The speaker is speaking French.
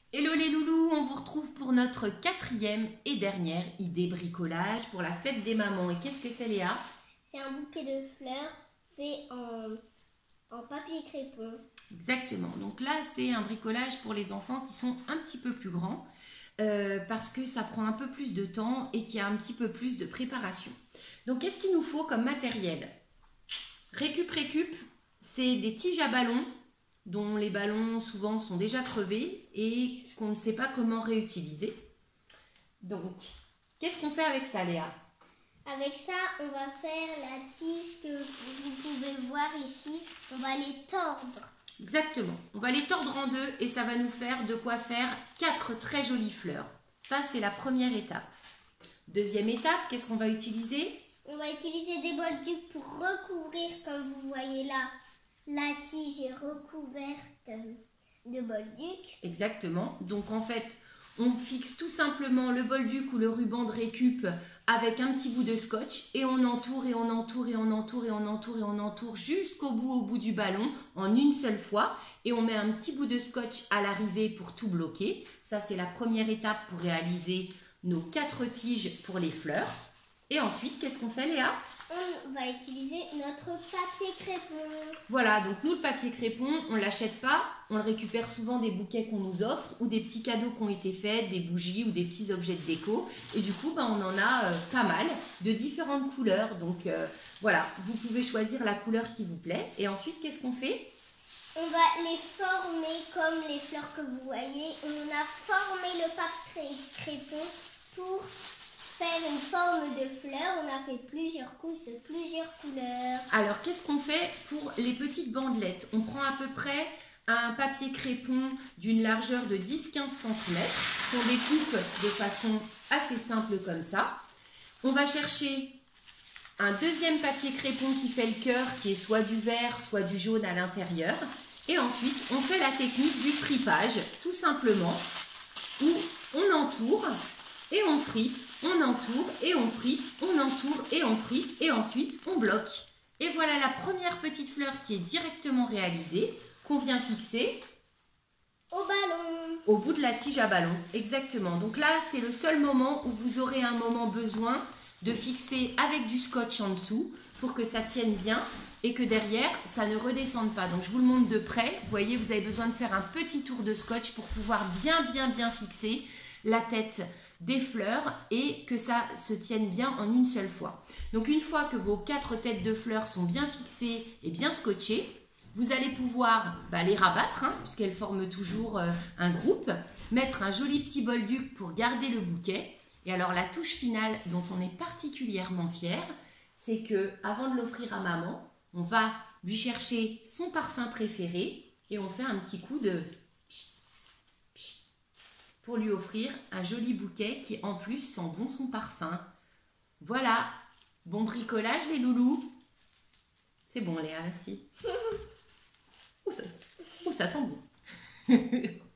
Hello les loulous, on vous retrouve pour notre quatrième et dernière idée bricolage pour la fête des mamans. Et qu'est-ce que c'est, Léa? C'est un bouquet de fleurs fait en papier crépon. Exactement, donc là c'est un bricolage pour les enfants qui sont un petit peu plus grands parce que ça prend un peu plus de temps et qu'il y a un petit peu plus de préparation. Donc qu'est-ce qu'il nous faut comme matériel? Récup, c'est des tiges à ballons dont les ballons souvent sont déjà crevés et qu'on ne sait pas comment réutiliser. Donc, qu'est-ce qu'on fait avec ça, Léa? Avec ça, on va faire la tige que vous pouvez voir ici. On va les tordre. Exactement. On va les tordre en deux et ça va nous faire de quoi faire 4 très jolies fleurs. Ça, c'est la première étape. Deuxième étape, qu'est-ce qu'on va utiliser? On va utiliser des bolducs pour recouvrir, comme vous voyez là. La tige est recouverte de bolducs. Exactement. Donc en fait, on fixe tout simplement le bolduc ou le ruban de récup avec un petit bout de scotch et on entoure et on entoure et on entoure et on entoure et on entoure jusqu'au bout, au bout du ballon en une seule fois et on met un petit bout de scotch à l'arrivée pour tout bloquer. Ça, c'est la première étape pour réaliser nos 4 tiges pour les fleurs. Et ensuite, qu'est-ce qu'on fait, Léa? On va utiliser notre papier crépon. Voilà, donc nous, le papier crépon, on ne l'achète pas, on le récupère souvent des bouquets qu'on nous offre ou des petits cadeaux qui ont été faits, des bougies ou des petits objets de déco. Et du coup, on en a pas mal de différentes couleurs. Donc voilà, vous pouvez choisir la couleur qui vous plaît. Et ensuite, qu'est-ce qu'on fait? On va les former comme les fleurs que vous voyez. On a formé le papier crépon pour faire une forme de fleur. On a fait plusieurs couches de plusieurs couleurs. Alors, qu'est-ce qu'on fait pour les petites bandelettes? On prend à peu près un papier crépon d'une largeur de 10-15 cm qu'on découpe de façon assez simple comme ça. On va chercher un deuxième papier crépon qui fait le cœur, qui est soit du vert, soit du jaune à l'intérieur. Et ensuite, on fait la technique du fripage, tout simplement, où on entoure et on fripe, on entoure et on fripe, on entoure et on fripe, et ensuite on bloque. Et voilà la première petite fleur qui est directement réalisée, qu'on vient fixer au ballon. Au bout de la tige à ballon, exactement. Donc là, c'est le seul moment où vous aurez un moment besoin de fixer avec du scotch en dessous pour que ça tienne bien et que derrière, ça ne redescende pas. Donc je vous le montre de près. Vous voyez, vous avez besoin de faire un petit tour de scotch pour pouvoir bien fixer la tête des fleurs et que ça se tienne bien en une seule fois. Donc une fois que vos 4 têtes de fleurs sont bien fixées et bien scotchées, vous allez pouvoir les rabattre, puisqu'elles forment toujours un groupe, mettre un joli petit bolduc pour garder le bouquet. Et alors la touche finale dont on est particulièrement fier, c'est que avant de l'offrir à maman, on va lui chercher son parfum préféré et on fait un petit coup de pchit, pchit, pour lui offrir un joli bouquet qui en plus sent bon son parfum. Voilà, bon bricolage les loulous. C'est bon Léa, merci. Oh, ça sent bon.